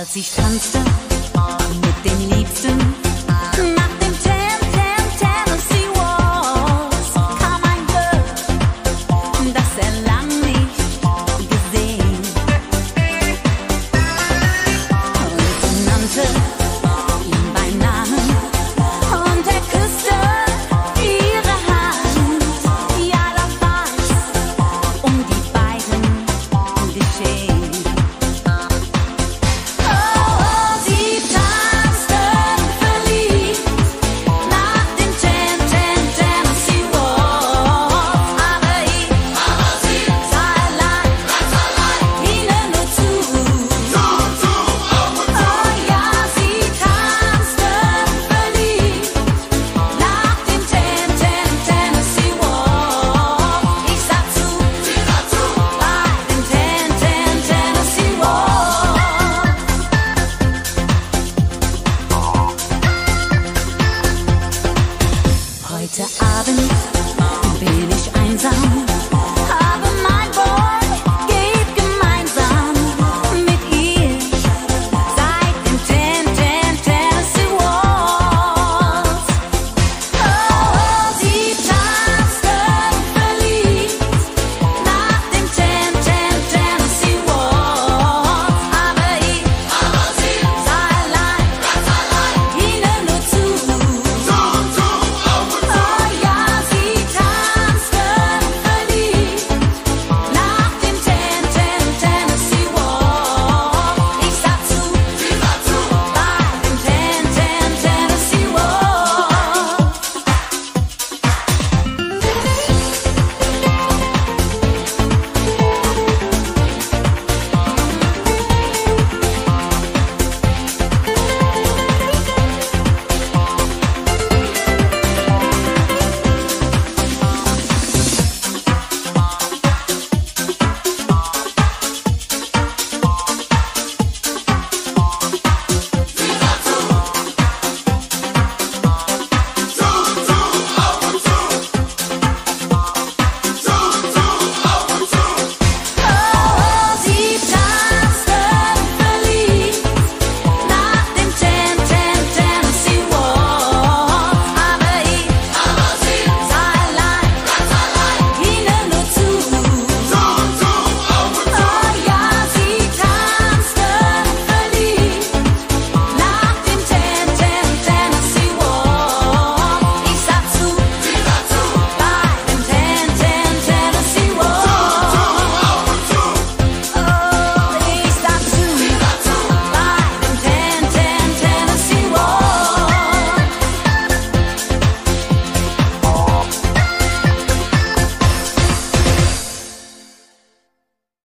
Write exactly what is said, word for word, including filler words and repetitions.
als ich tanzte mit den Liebsten. Nach dem Ten, Ten, Tennessee Waltz kam ein Glück, das er lang nicht gesehen. Und sie nannte ihn bei Namen und er küsste ihre Hand. Ja, das war's um die beiden geschehen. Heute Abend bin ich